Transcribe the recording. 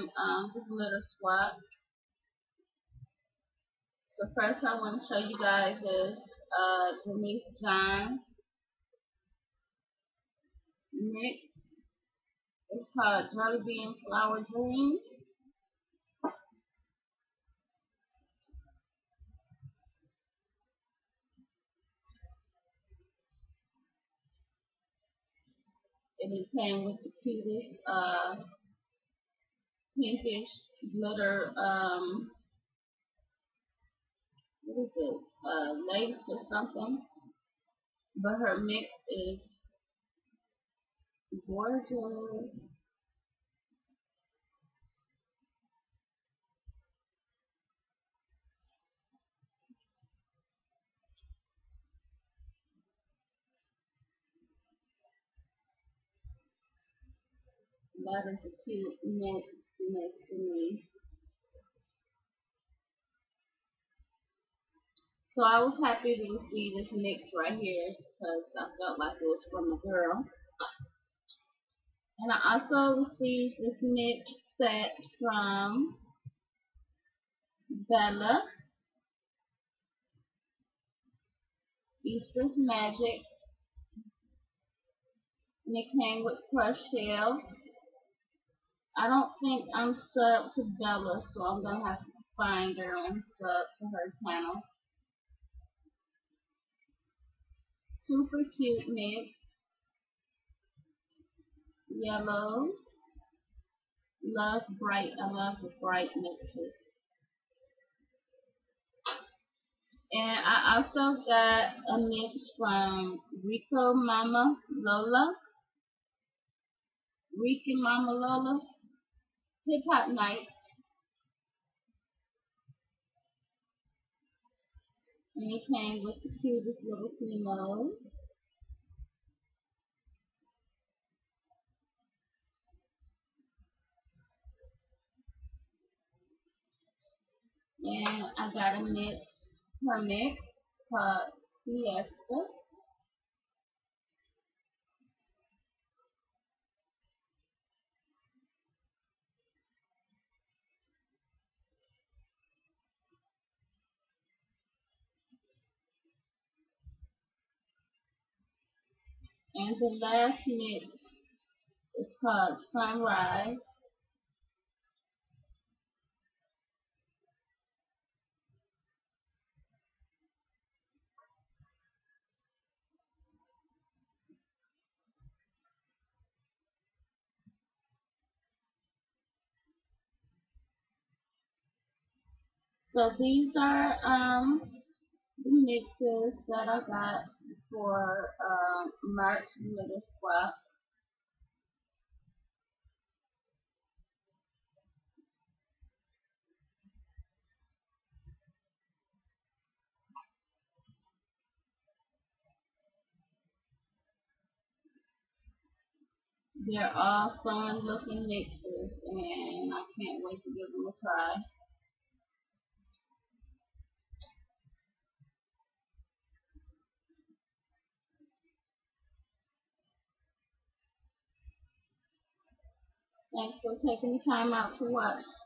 from the glitter swap. So first I want to show you guys is Denise John mix. It's called Jelly Bean Flower Dreams. It came with the cutest pinkish glitter what is this? Lace or something. But her mix is gorgeous. That is a cute mix next to me. So I was happy to receive this mix right here because I felt like it was from a girl. And I also received this mix set from Bella, Easter's Magic, and it came with crushed shells. I don't think I'm subbed to Bella, so I'm going to have to find her and sub to her channel. Super cute mix. Yellow. Love bright. I love the bright mixes. And I also got a mix from Rico Mama Lola. Rico Mama Lola. Hip Hop Night. And it came with the cutest little Primo. And I got a mix, her mix called Fiesta. And the last mix is called Sunrise. So these are the mixes that I got for March Glitter Swap. They're all fun looking mixes and I can't wait to give them a try. Thanks for taking the time out to watch.